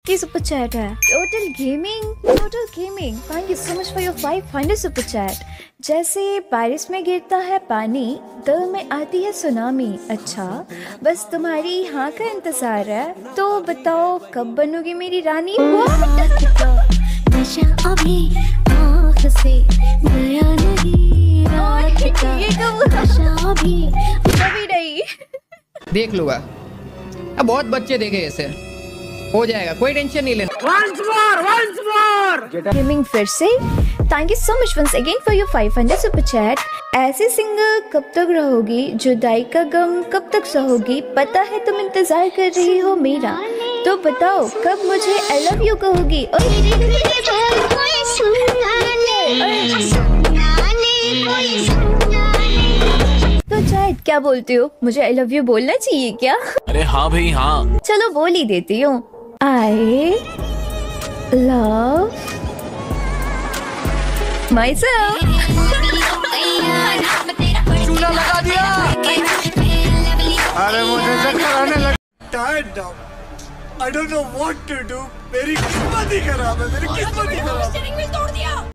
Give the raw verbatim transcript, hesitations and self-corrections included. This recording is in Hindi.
की सुपर चैट है। Total gaming total gaming thank you so much for your five hundred super chat. जैसे बारिश में गिरता है पानी, दिल में आती है सुनामी। अच्छा, बस तुम्हारी हाँ का इंतजार है, तो बताओ कब बनोगी मेरी रानी। नशा अभी आँख से गया नहीं, रात का नशा अभी अभी नहीं। देख लूंगा, अब बहुत बच्चे देखे ऐसे, हो जाएगा, कोई टेंशन नहीं लेना। Once more, once more. Gaming फिर से thank you so much once again for your five hundred super chat. ऐसे सिंगल कब तक रहोगी, जुदाई का गम कब तक सहोगी, पता है तुम इंतजार कर रही हो मेरा, तो बताओ कब मुझे आई लव यू कहोगी। तो चैट क्या बोलते हो, मुझे आई लव यू बोलना चाहिए क्या? अरे हाँ भाई हाँ। चलो बोल ही देती हूँ। I love myself। चूल्हा लगा दिया। अरे मुझे चक्कर आने लगा। Tired now. I don't know what to do. मेरी किस्मत ही खराब है, मेरी किस्मत ही खराब है।